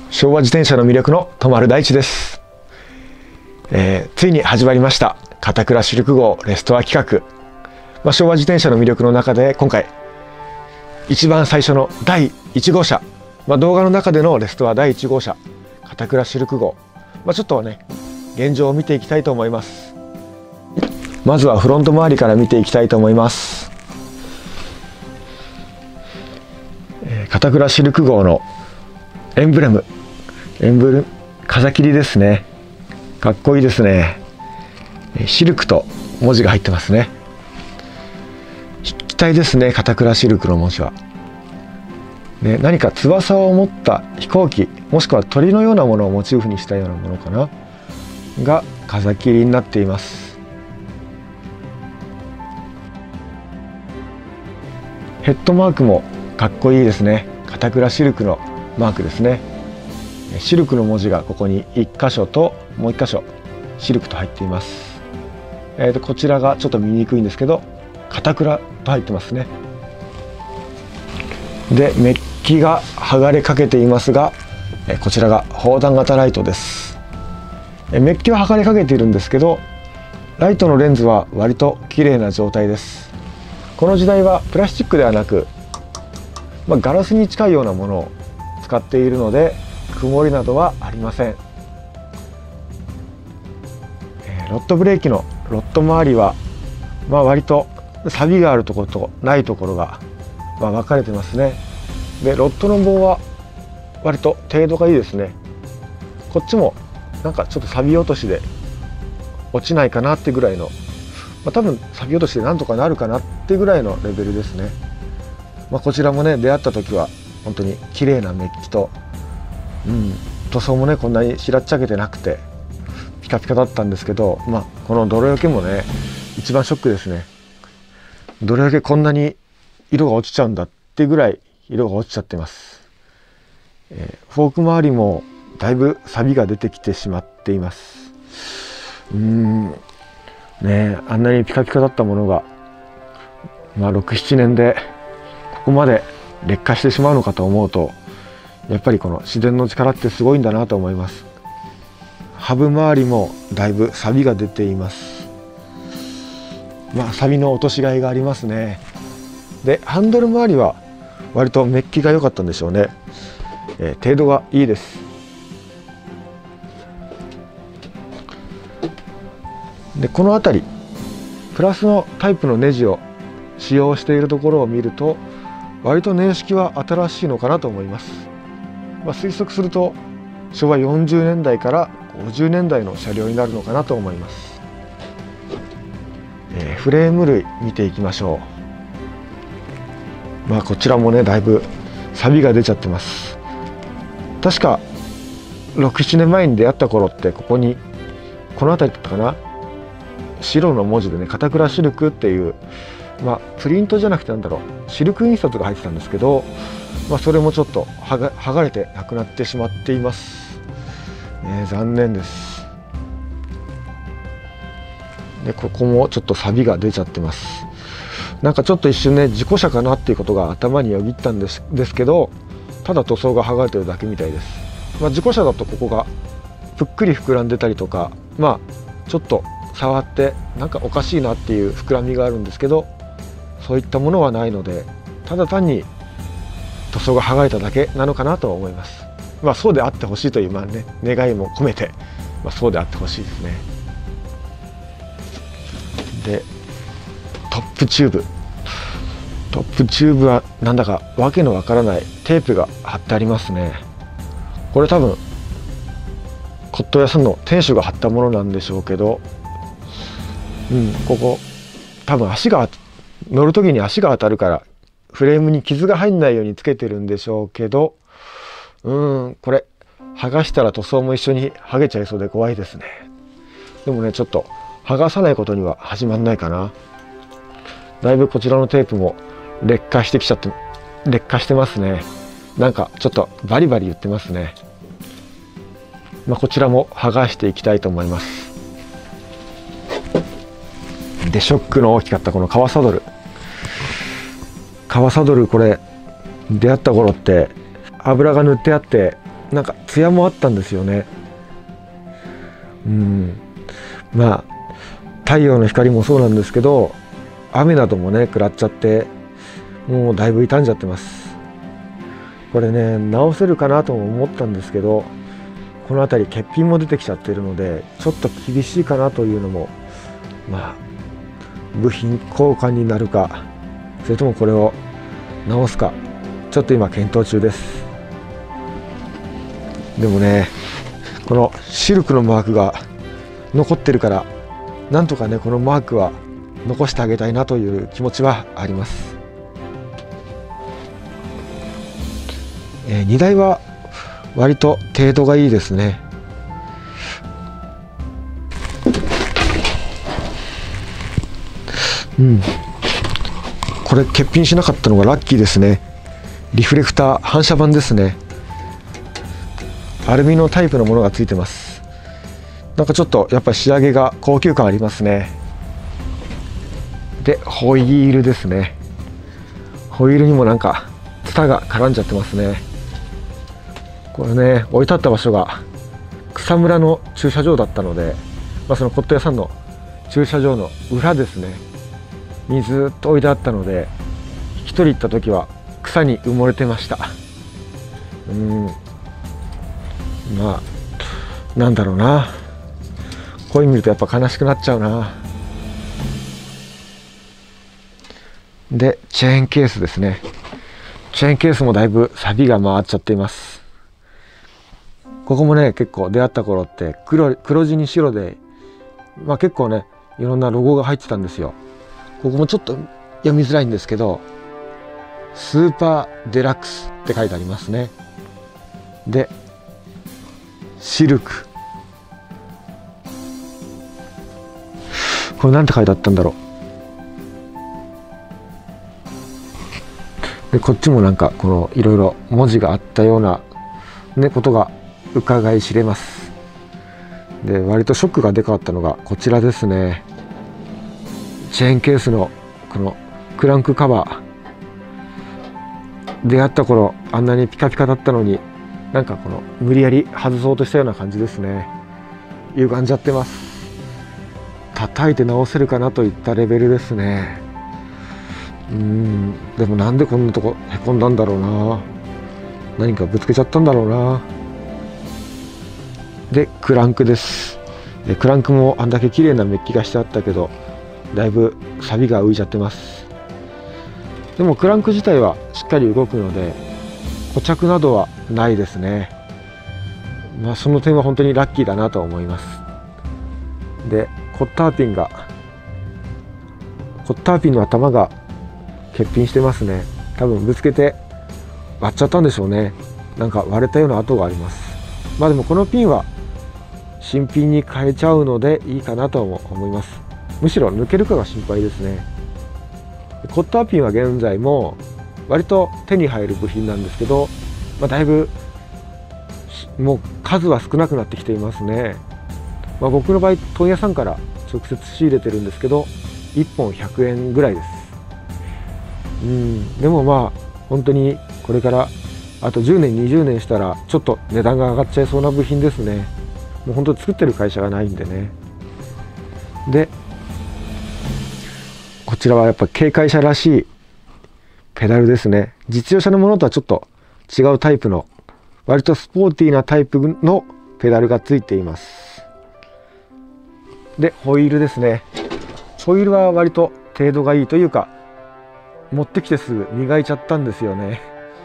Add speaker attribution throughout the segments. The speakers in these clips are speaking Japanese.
Speaker 1: 昭和自転車の魅力のとまる大地です。ついに始まりました片倉シルク号レストア企画、昭和自転車の魅力の中で今回一番最初の第1号車、動画の中でのレストア第1号車片倉シルク号、ちょっとね現状を見ていきたいと思います。まずはフロント周りから見ていきたいと思います。片倉シルク号のエンブレム風切りですね。かっこいいですね。シルクと文字が入ってますね。筆記体ですね、片倉シルクの文字は。何か翼を持った飛行機、もしくは鳥のようなものをモチーフにしたようなものかなが風切りになっています。ヘッドマークもかっこいいですね。片倉シルクのマークですね。シルクの文字がここに1箇所ともう1箇所シルクと入っています。こちらがちょっと見にくいんですけど片倉と入ってますね。でメッキが剥がれかけていますが、こちらが砲弾型ライトです。メッキは剥がれかけているんですけどライトのレンズは割と綺麗な状態です。この時代はプラスチックではなく、ガラスに近いようなものを使っているので曇りなどはありません。ロッドブレーキのロッド周りは、割と錆があるところとないところが、分かれてますね。でロッドの棒は割と程度がいいですね。こっちもなんかちょっと錆落としで落ちないかなってぐらいの、多分錆落としでなんとかなるかなってぐらいのレベルですね。こちらもね出会った時は本当に綺麗なメッキと、塗装もねこんなにしらっちゃけてなくてピカピカだったんですけど、この泥よけもね一番ショックですね。泥よけこんなに色が落ちちゃうんだってぐらい色が落ちちゃってます。フォーク周りもだいぶ錆が出てきてしまっています。あんなにピカピカだったものが、6、7年でここまで劣化してしまうのかと思うと、やっぱりこの自然の力ってすごいんだなと思います。ハブ周りもだいぶ錆が出ています。錆の落としがいがありますね。でハンドル周りは割とメッキが良かったんでしょうね。程度がいいです。でこの辺りプラスのタイプのネジを使用しているところを見ると割と年式は新しいのかなと思います。推測すると昭和40年代から50年代の車両になるのかなと思います。フレーム類見ていきましょう。こちらもねだいぶ錆が出ちゃってます。確か6、7年前に出会った頃ってこの辺りだったかな、白の文字でね片倉シルクっていう、プリントじゃなくてシルク印刷が入ってたんですけど、それもちょっと剥がれてなくなってしまっています。残念です。でここもちょっと錆が出ちゃってます。なんかちょっと一瞬ね事故車かなっていうことが頭によぎったんですけど、ただ塗装が剥がれてるだけみたいです。事故車だとここがぷっくり膨らんでたりとか、ちょっと触ってなんかおかしいなっていう膨らみがあるんですけど、そういったものはないのでただ単に塗装が剥がれただけなのかなと思います。そうであってほしいという願いも込めて、そうであってほしいですね。でトップチューブはなんだかわけのわからないテープが貼ってありますね。これ多分骨董屋さんの店主が貼ったものなんでしょうけど、ここ多分乗る時に足が当たるからフレームに傷が入んないようにつけてるんでしょうけど、これ剥がしたら塗装も一緒に剥げちゃいそうで怖いですね。でもねちょっと剥がさないことには始まんないかな。だいぶこちらのテープも劣化してますね。なんかちょっとバリバリ言ってますね。こちらも剥がしていきたいと思います。でショックの大きかったこの革サドル、これ出会った頃って油が塗ってあってなんか艶もあったんですよね。まあ太陽の光もそうなんですけど、雨などもね食らっちゃって、もうだいぶ傷んじゃってます。これね直せるかなとも思ったんですけど、この辺り欠品も出てきちゃってるので、ちょっと厳しいかなというのも、まあ部品交換になるか、それともこれを直すか、ちょっと今検討中です。でもね、このシルクのマークが残ってるから、なんとかねこのマークは残してあげたいなという気持ちはあります。荷台は割と程度がいいですね。これ欠品しなかったのがラッキーですね。リフレクター反射板ですね。アルミのタイプのものがついてます。なんかちょっとやっぱり仕上げが高級感ありますね。でホイールですね。ホイールにもなんかツタが絡んじゃってますね。これね、置いてあった場所が草むらの駐車場だったので、その骨董屋さんの駐車場の裏ですねにずっと置いてあったので、引き取り行った時は草に埋もれてました。まあなんだろうな、こういうの見るとやっぱ悲しくなっちゃうな。でチェーンケースですね。チェーンケースもだいぶ錆が回っちゃっています。ここもね結構出会った頃って黒地に白で、結構ねいろんなロゴが入ってたんですよ。ここもちょっと読みづらいんですけど、スーパーデラックスって書いてありますね。でシルク、これなんて書いてあったんだろう。でこっちもなんかこのいろいろ文字があったようなねことが伺い知れます。で割とショックがでかかったのがこちらですね。チェーンケースのこのクランクカバー、出会った頃あんなにピカピカだったのに、なんかこの無理やり外そうとしたような感じですね。歪んじゃってます。叩いて直せるかなといったレベルですね。でもなんでこんなとこへこんだんだろうな。何かぶつけちゃったんだろうな。でクランクです。でクランクもあんだけ綺麗なメッキがしてあったけど、だいぶ錆が浮いちゃってます。でもクランク自体はしっかり動くので固着などはないですね。その点は本当にラッキーだなと思います。でコッターピンの頭が欠品してますね。多分ぶつけて割っちゃったんでしょうね。なんか割れたような跡があります。でもこのピンは新品に変えちゃうのでいいかなと思います。むしろ抜けるかが心配ですね。コッターピンは現在も割と手に入る部品なんですけど、だいぶもう数は少なくなってきていますね。僕の場合問屋さんから直接仕入れてるんですけど、1本100円ぐらいです。でも本当にこれからあと10年20年したらちょっと値段が上がっちゃいそうな部品ですね。もう本当に作ってる会社がないんでね。でこちらはやっぱ軽快車らしいペダルですね。実用車のものとはちょっと違うタイプの割とスポーティーなタイプのペダルがついています。でホイールですね。ホイールは割と程度がいいというか、持ってきてすぐ磨いちゃったんですよね。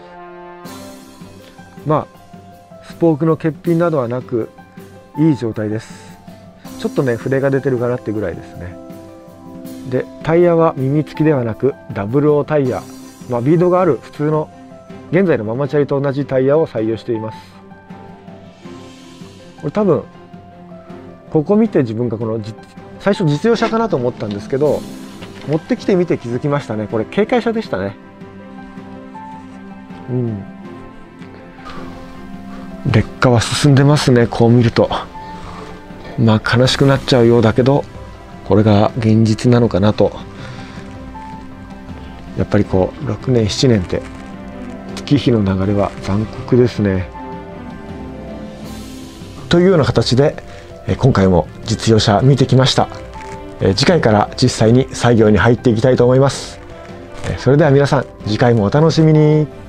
Speaker 1: スポークの欠品などはなくいい状態です。ちょっとね筆が出てるかなってぐらいですね。でタイヤは耳付きではなくダブル O タイヤ、ビードがある普通の現在のママチャリと同じタイヤを採用しています。これ多分ここ見て自分が最初実用車かなと思ったんですけど、持ってきてみて気づきましたね。これ軽快車でしたね。劣化は進んでますね。こう見ると悲しくなっちゃうようだけど、これが現実なのかなと。やっぱり6年7年って月日の流れは残酷ですね。 というような形で今回も実用車見てきました。次回から実際に作業に入っていきたいと思います。それでは皆さん、次回もお楽しみに。